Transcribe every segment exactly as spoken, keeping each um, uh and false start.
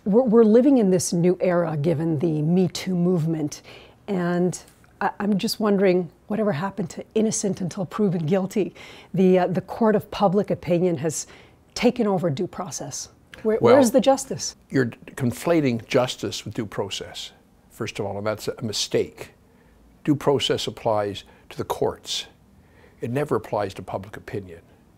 we're, we're living in this new era given the metoo movement, and I, I'm just wondering whatever happened to innocent until proven guilty. The, uh, the court of public opinion has taken over due process. Where, well, where's the justice? You're conflating justice with due process, first of all, and that's a mistake. Due process applies to the courts. It never applies to public opinion.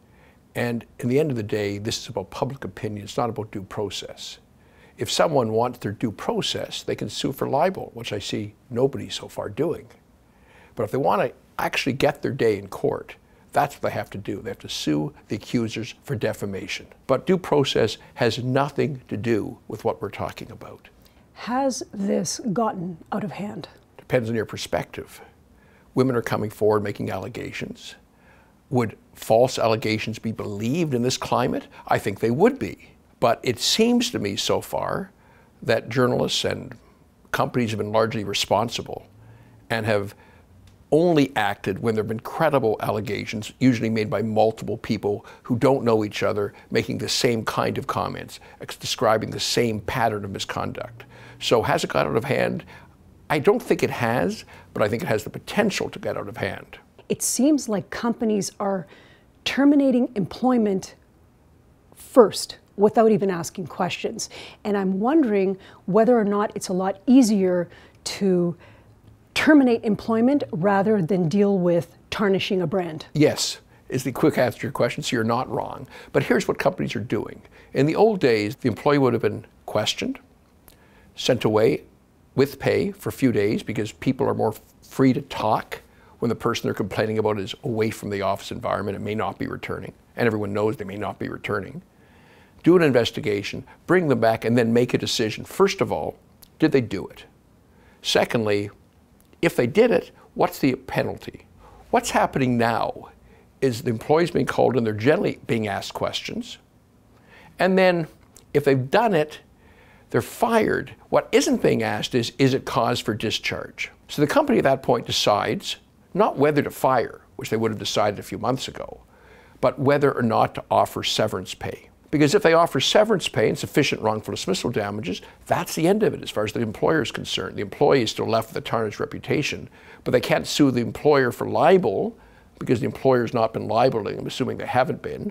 And in the end of the day, this is about public opinion. It's not about due process. If someone wants their due process, they can sue for libel, which I see nobody so far doing. But if they want to actually get their day in court, that's what they have to do. They have to sue the accusers for defamation. But due process has nothing to do with what we're talking about. Has this gotten out of hand? Depends on your perspective. Women are coming forward making allegations. Would false allegations be believed in this climate? I think they would be. But it seems to me so far that journalists and companies have been largely responsible and have only acted when there have been credible allegations, usually made by multiple people who don't know each other, making the same kind of comments, describing the same pattern of misconduct. So has it got out of hand? I don't think it has, but I think it has the potential to get out of hand. It seems like companies are terminating employment first without even asking questions. And I'm wondering whether or not it's a lot easier to terminate employment rather than deal with tarnishing a brand. Yes, is the quick answer to your question, so you're not wrong. But here's what companies are doing. In the old days, the employee would have been questioned, sent away with pay for a few days because people are more free to talk when the person they're complaining about is away from the office environment and may not be returning, and everyone knows they may not be returning. Do an investigation, bring them back, and then make a decision. First of all, did they do it? Secondly, if they did it, what's the penalty? What's happening now is the employees being called and they're generally being asked questions. And then if they've done it, they're fired. What isn't being asked is, is it cause for discharge? So the company at that point decides not whether to fire, which they would have decided a few months ago, but whether or not to offer severance pay. Because if they offer severance pay and sufficient wrongful dismissal damages, that's the end of it as far as the employer is concerned. The employee is still left with a tarnished reputation, but they can't sue the employer for libel because the employer's not been libeling them, assuming they haven't been.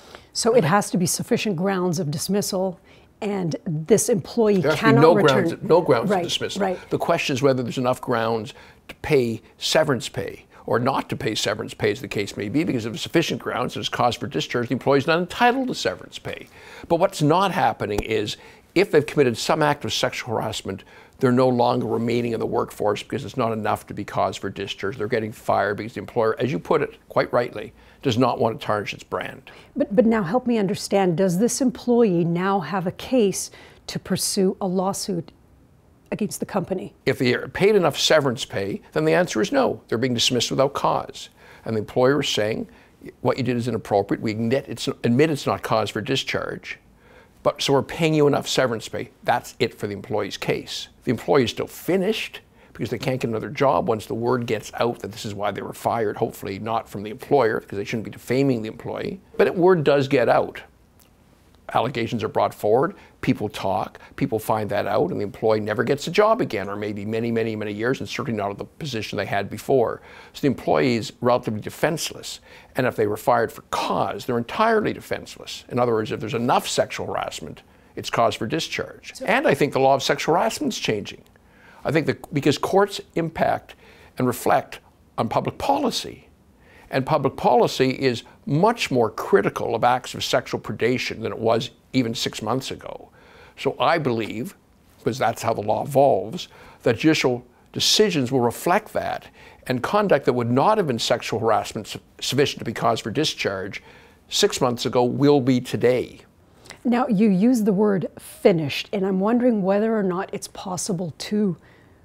So it has to be sufficient grounds of dismissal, and this employee there has cannot to be no return. Grounds, no grounds right, of dismissal. Right. The question is whether there's enough grounds to pay severance pay or not to pay severance pay, as the case may be, because if there's sufficient grounds, there's cause for discharge, the employee is not entitled to severance pay. But what's not happening is if they've committed some act of sexual harassment, they're no longer remaining in the workforce because it's not enough to be cause for discharge. They're getting fired because the employer, as you put it quite rightly, does not want to tarnish its brand. But, but now help me understand, does this employee now have a case to pursue a lawsuit against the company? If they are paid enough severance pay, then the answer is no. They're being dismissed without cause. And the employer is saying, what you did is inappropriate. We admit it's, admit it's not cause for discharge, but so we're paying you enough severance pay. That's it for the employee's case. The employee is still finished because they can't get another job once the word gets out that this is why they were fired, hopefully not from the employer, because they shouldn't be defaming the employee. But word does get out. Allegations are brought forward, people talk, people find that out, and the employee never gets a job again, or maybe many, many, many years, and certainly not in the position they had before. So the employee is relatively defenseless. And if they were fired for cause, they're entirely defenseless. In other words, if there's enough sexual harassment, it's cause for discharge. So, and I think the law of sexual harassment is changing. I think that because courts impact and reflect on public policy. And public policy is much more critical of acts of sexual predation than it was even six months ago. So I believe, because that's how the law evolves, that judicial decisions will reflect that, and conduct that would not have been sexual harassment su- sufficient to be cause for discharge six months ago will be today. Now, you use the word finished, and I'm wondering whether or not it's possible to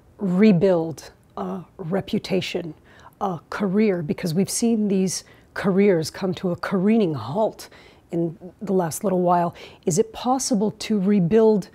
rebuild a reputation, a career, because we've seen these careers come to a careening halt in the last little while. Is it possible to rebuild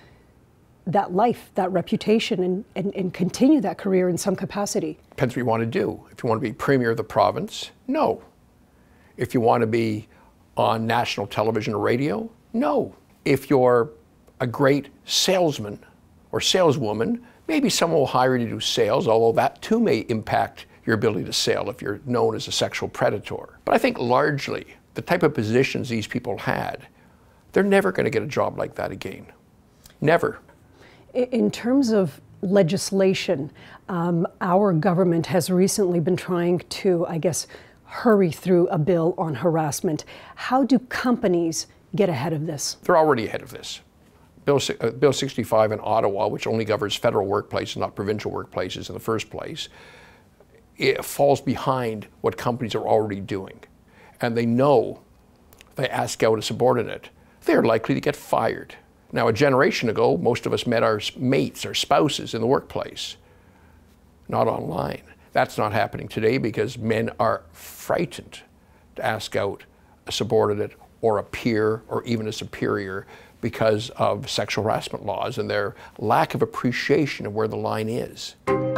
that life, that reputation, and, and, and continue that career in some capacity? Depends what you want to do. If you want to be premier of the province, no. If you want to be on national television or radio, no. If you're a great salesman or saleswoman. Maybe someone will hire you to do sales, although that too may impact your ability to sell if you're known as a sexual predator. But I think largely the type of positions these people had, they're never going to get a job like that again. Never. In terms of legislation, um, our government has recently been trying to, I guess, hurry through a bill on harassment. How do companies get ahead of this? They're already ahead of this. Bill, uh, Bill sixty-five in Ottawa, which only governs federal workplaces, not provincial workplaces in the first place, it falls behind what companies are already doing. And they know if they ask out a subordinate, they're likely to get fired. Now, a generation ago, most of us met our mates, our spouses in the workplace, not online. That's not happening today because men are frightened to ask out a subordinate or a peer or even a superior because of sexual harassment laws and their lack of appreciation of where the line is.